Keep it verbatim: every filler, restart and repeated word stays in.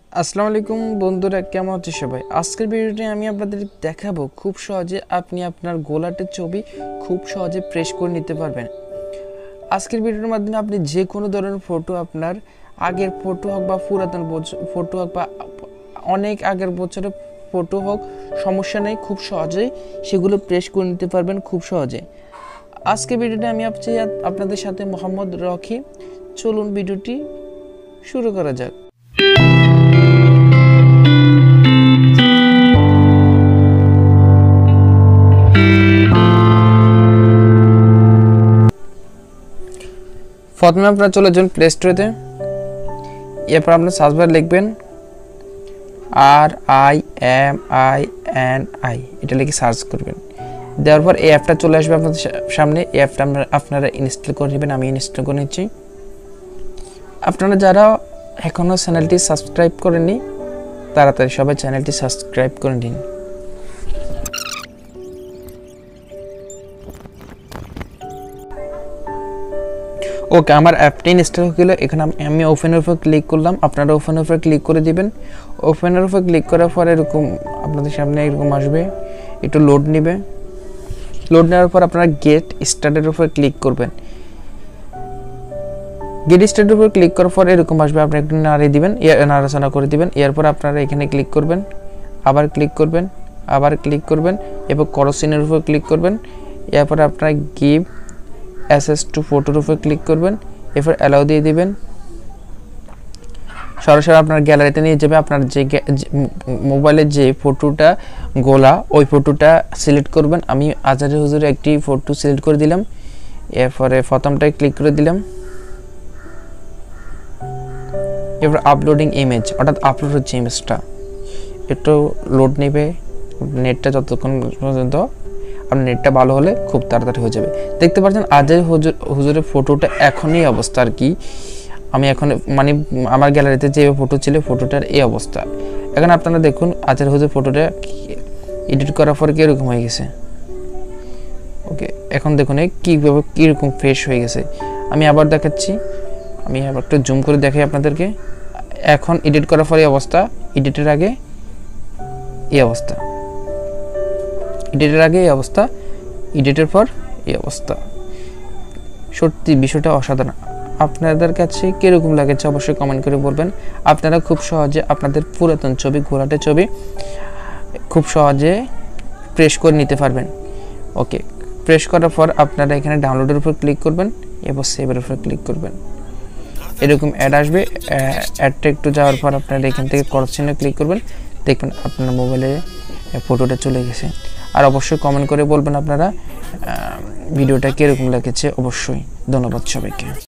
আসসালামু আলাইকুম বন্ধুরা, কেমন আছেন সবাই? আজকের ভিডিওতে আমি আপনাদের দেখাবো খুব সহজে আপনি আপনার গোলাটের ছবি খুব সহজে প্রেস করে নিতে পারবেন। আজকের ভিডিওর মাধ্যমে আপনি যে কোনো ধরনের ফটো, আপনার আগের ফটো হোক বা পুরাতন ফটো হোক বা অনেক আগের বছরের ফটো হোক, সমস্যা নেই, খুব সহজেই সেগুলো প্রেস করে নিতে পারবেন খুব সহজে। আজকের ভিডিওতে আমি আপনাদের সাথে মোহাম্মদ রকি। চলুন ভিডিওটি শুরু করা যাক। প্রথমে আপনারা চলে যান প্লে স্টোরেতে। এরপর আপনার সার্চ বারে লিখবেন R I M I N I, এটা লিখে সার্চ করবেন। দেওয়ার পর এই অ্যাপটা চলে আসবে আপনাদের সামনে। এই অ্যাপটা আপনারা ইনস্টল করে নেবেন। আমি ইনস্টল করে নিচ্ছি। আপনারা যারা এখনও চ্যানেলটি সাবস্ক্রাইব করেননি, তাড়াতাড়ি সবাই চ্যানেলটি সাবস্ক্রাইব করে নিন। ওকে, আমার অ্যাপটি ইনস্টল হয়ে গেল। এখানে আমি ওপেনের উপর ক্লিক করলাম। আপনারা ওপেনের উপর ক্লিক করে দিবেন। ওপেনের উপর ক্লিক করার পর এরকম আপনাদের সামনে এরকম আসবে, একটু লোড নেবে। লোড নেওয়ার পর আপনারা গেট স্টার্টের উপর ক্লিক করবেন। গেট স্টার্টের উপর ক্লিক করার পর এরকম আসবে, আপনি একটু নাড়িয়ে দিবেন, নাড়াচাড়া করে দিবেন। এরপর আপনারা এখানে ক্লিক করবেন, আবার ক্লিক করবেন, আবার ক্লিক করবেন, এরপর করসিনের উপর ক্লিক করবেন। এরপর আপনারা গিভ অ্যাক্সেস টু ফটোর উপর ক্লিক করবেন। এরপর অ্যালাউ দিয়ে দিবেন। সরাসরি আপনার গ্যালারিতে নিয়ে যাবে। আপনার যে মোবাইলে যে ফটোটা গোলা, ওই ফটোটা সিলেক্ট করবেন। আমি আজারি হুজুরের একটি ফটো সিলেক্ট করে দিলাম। এরপরে প্রথমটায় ক্লিক করে দিলাম। এরপর আপলোডিং ইমেজ, অর্থাৎ আপলোড হচ্ছে ইমেজটা, একটু লোড নেবে। নেটটা যতক্ষণ পর্যন্ত আপনার নেটটা ভালো হলে খুব তাড়াতাড়ি হয়ে যাবে। দেখতে পাচ্ছেন আজের হুজুর হুজুরের ফটোটা এখনই অবস্থা আর কি। আমি এখন মানে আমার গ্যালারিতে যে ফটো ছিল, ফটোটার এই অবস্থা। এখন আপনারা দেখুন আজের হুজুর ফটোটা এডিট করার পর কীরকম হয়ে গেছে। ওকে, এখন দেখুন কীভাবে কীরকম ফ্রেশ হয়ে গেছে। আমি আবার দেখাচ্ছি। আমি আবার একটু জুম করে দেখাই আপনাদেরকে। এখন এডিট করার পর এই অবস্থা, এডিটের আগে এই অবস্থা, এডিটের আগে এই অবস্থা, এডিটের পর এই অবস্থা। সত্যি বিষয়টা অসাধারণ। আপনাদের কাছে কীরকম লাগেছে অবশ্যই কমেন্ট করে বলবেন। আপনারা খুব সহজে আপনাদের পুরাতন ছবি, গোলাটের ছবি খুব সহজে প্রেস করে নিতে পারবেন। ওকে, প্রেস করার পর আপনারা এখানে ডাউনলোডের উপর ক্লিক করবেন এবং সেভের উপর ক্লিক করবেন। এরকম অ্যাড আসবে। অ্যাডটা একটু যাওয়ার পর আপনারা এখান থেকে ক্রস চিহ্নে ক্লিক করবেন। দেখবেন আপনার মোবাইলে ফটোটা চলে গেছে। আর অবশ্যই কমেন্ট করে বলবেন আপনারা ভিডিওটা কীরকম লেগেছে। অবশ্যই ধন্যবাদ সবাইকে।